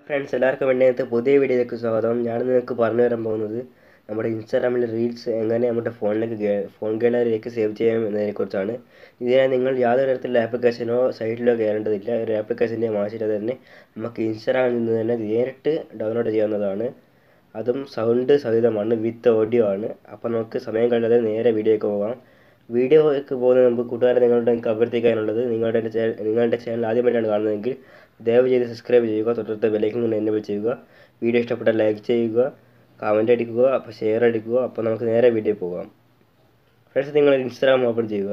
Friends എല്ലാവർക്കും വേണ്ടി പുതിയ വീഡിയോയിലേക്ക് സ്വാഗതം. ഞാൻ നിങ്ങൾക്ക് പറഞ്ഞു തരാൻ പോകുന്നത് നമ്മുടെ ഇൻസ്റ്റാഗ്രാമിൽ റീൽസ് എങ്ങനെ നമ്മുടെ ഫോൺ ഗാലറിയിലേക്ക് സേവ് ചെയ്യാം എന്നതിനെക്കുറിച്ചാണ്. ഇതിനായി നിങ്ങൾ യാതൊരു തരത്തിലുള്ള ആപ്ലിക്കേഷനോ സൈറ്റിലോ കയറേണ്ടതില്ല. ഒരു ആപ്ലിക്കേഷൻ്റെ ആവശ്യമില്ല തന്നെ നമുക്ക് ഇൻസ്റ്റാഗ്രാമിൽ നിന്ന് തന്നെ നേരിട്ട് ഡൗൺലോഡ് ചെയ്യാവുന്നതാണ്. അതും സൗണ്ട് സഹിതമാണ്, വിത്ത് ഓഡിയോ ആണ്. അപ്പോൾ നമുക്ക് സമയം കളയാതെ നേരെ വീഡിയോയ്ക്ക് പോകാം. വീഡിയോയ്ക്ക് പോകുന്നതിന് മുമ്പ് കൂട്ടുകാരെ നിങ്ങളുടെ എനിക്ക് അഭ്യർത്ഥിക്കാനുള്ളത്, നിങ്ങളുടെ ചാനൽ ആദ്യമായിട്ടാണ് കാണുന്നതെങ്കിൽ ദയവ് ചെയ്ത് സബ്സ്ക്രൈബ് ചെയ്യുക, തൊട്ടടുത്ത ബെല്ലൈക്കൺ കൊണ്ട് എനേബിൾ ചെയ്യുക. വീഡിയോ ഇഷ്ടപ്പെട്ടാൽ ലൈക്ക് ചെയ്യുക, കമൻറ്റ് അടിക്കുക, അപ്പോൾ ഷെയർ അടിക്കുക. അപ്പോൾ നമുക്ക് നേരെ വീഡിയോ പോകാം. ഫ്രണ്ട്സ്, നിങ്ങൾ ഇൻസ്റ്റാഗ്രാം ഓപ്പൺ ചെയ്യുക.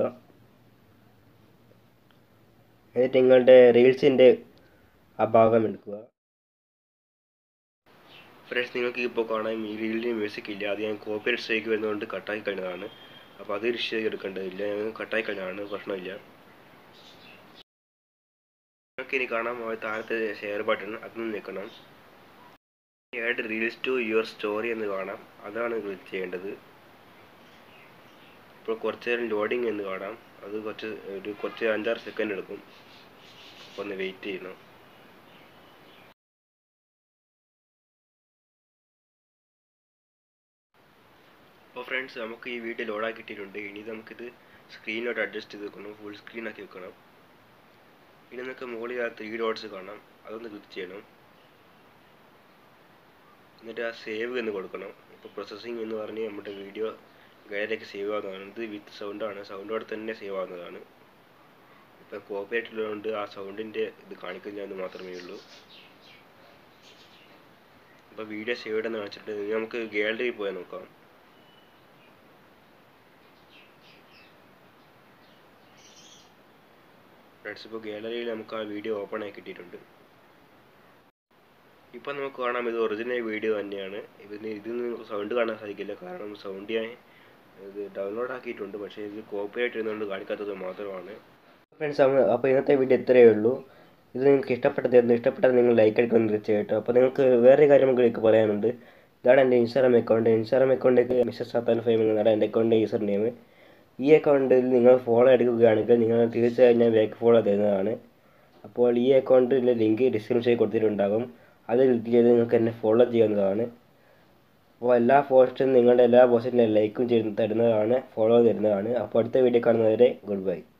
എന്നിട്ട് നിങ്ങളുടെ റീൽസിൻ്റെ ആ ഭാഗം എടുക്കുക. ഫ്രണ്ട്സ്, നിങ്ങൾക്ക് ഇപ്പോൾ കാണാം ഈ റീലിന് മ്യൂസിക് ഇല്ല. അത് ഞാൻ കോപ്പിറൈറ്റ് സ്ട്രൈക്ക് വരുന്നതുകൊണ്ട് കട്ടാക്കി കഴിഞ്ഞതാണ്. അപ്പോൾ അത് രജിസ്റ്റർ എടുക്കേണ്ടതില്ല, ഞങ്ങൾ കട്ടാക്കി കഴിഞ്ഞതാണ്, പ്രശ്നമില്ല. നിങ്ങൾക്ക് ഇനി കാണാം താഴത്തെ ഷെയർ ബട്ടൺ, അതൊന്നും നിൽക്കണം. Add reels to your story എന്ന് കാണാം, അതാണ് ക്ലിക്ക് ചെയ്യേണ്ടത്. ഇപ്പോൾ കുറച്ച് നേരം ലോഡിങ് എന്ന് കാണാം, അത് കുറച്ച് 5-6 സെക്കൻഡ് എടുക്കും. അപ്പോൾ ഒന്ന് വെയിറ്റ് ചെയ്യണം. അപ്പോൾ ഫ്രണ്ട്സ്, നമുക്ക് ഈ വീഡിയോ ലോഡാക്കി കിട്ടിയിട്ടുണ്ട്. ഇനി നമുക്കിത് സ്ക്രീനിലോട്ട് അഡ്ജസ്റ്റ് ചെയ്ത് വെക്കണം, ഫുൾ സ്ക്രീൻ ആക്കി വെക്കണം. ഇനി നമുക്ക് മുകളിൽ ആ 3 ഡോട്ട്സ് കാണാം, അതൊന്ന് ക്ലിക്ക് ചെയ്യണം. എന്നിട്ട് ആ സേവ് എന്ന് കൊടുക്കണം. ഇപ്പോൾ പ്രോസസ്സിങ് എന്ന് പറഞ്ഞ് നമ്മുടെ വീഡിയോ ഗാലറിയിലേക്ക് സേവ് ആവുന്നതാണ്. ഇത് വിത്ത് സൗണ്ടാണ്, സൗണ്ടോടെ തന്നെ സേവ് ആവുന്നതാണ്. ഇപ്പം കോപ്പിറൈറ്റ് ഉള്ളതുകൊണ്ട് ആ സൗണ്ടിൻ്റെ ഇത് കാണിക്കുന്നതെന്ന് മാത്രമേ ഉള്ളൂ. അപ്പോൾ വീഡിയോ സേവ്ഡ് എന്ന് കാണിച്ചിട്ട് നമുക്ക് ഗാലറിയിൽ പോയി നോക്കാം. ഫ്രണ്ട്സ്, ഇപ്പോൾ ഗാലറിയിൽ നമുക്ക് ആ വീഡിയോ ഓപ്പൺ ആയി കിട്ടിയിട്ടുണ്ട്. ഇപ്പം നമുക്ക് കാണാം ഇത് ഒറിജിനൽ വീഡിയോ തന്നെയാണ്. ഇതിന് സൗണ്ട് കാണാൻ സാധിക്കില്ല, കാരണം സൗണ്ട് ഞാൻ ഇത് ഡൗൺലോഡ് ആക്കിയിട്ടുണ്ട്. പക്ഷേ ഇത് കോപ്പിറൈറ്റ് ഇരുന്നുകൊണ്ട് കാണിക്കാത്തത് മാത്രമാണ്. ഫ്രണ്ട്സ്, അപ്പോൾ ഇന്നത്തെ വീഡിയോ ഇത്രയേ ഉള്ളൂ. ഇത് നിങ്ങൾക്ക് ഇഷ്ടപ്പെട്ടാൽ നിങ്ങൾ ലൈക്ക് അടിക്കണം തീർച്ചയായിട്ടും. അപ്പോൾ നിങ്ങൾക്ക് വേറെ കാര്യം എനിക്ക് പറയാനുണ്ട്. ഇതാണ് എൻ്റെ ഇൻസ്റ്റാഗ്രാം അക്കൗണ്ടിലേക്ക് മിസ്റ്റർ സാത്താൻ ഫൈവ് എന്നാണ് എൻ്റെ അക്കൗണ്ടിൻ്റെ യൂസർ നെയിം. ഈ അക്കൗണ്ടിൽ നിങ്ങൾ ഫോളോ എടുക്കുകയാണെങ്കിൽ നിങ്ങൾ തീർച്ചയായും ഞാൻ ബാക്ക് ഫോളോ തരുന്നതാണ്. അപ്പോൾ ഈ അക്കൗണ്ടിൻ്റെ ലിങ്ക് ഡിസ്ക്രിപ്ഷനിൽ കൊടുത്തിട്ടുണ്ടാകും, അത് ക്ലിക്ക് ചെയ്ത് നിങ്ങൾക്ക് എന്നെ ഫോളോ ചെയ്യാവുന്നതാണ്. അപ്പോൾ എല്ലാ പോസ്റ്റും നിങ്ങളുടെ എല്ലാ പോസ്റ്റിനും ലൈക്കും തരുന്നതാണ്, ഫോളോ തരുന്നതാണ്. അപ്പോൾ അടുത്ത വീഡിയോ കാണുന്നവരെ ഗുഡ് ബൈ.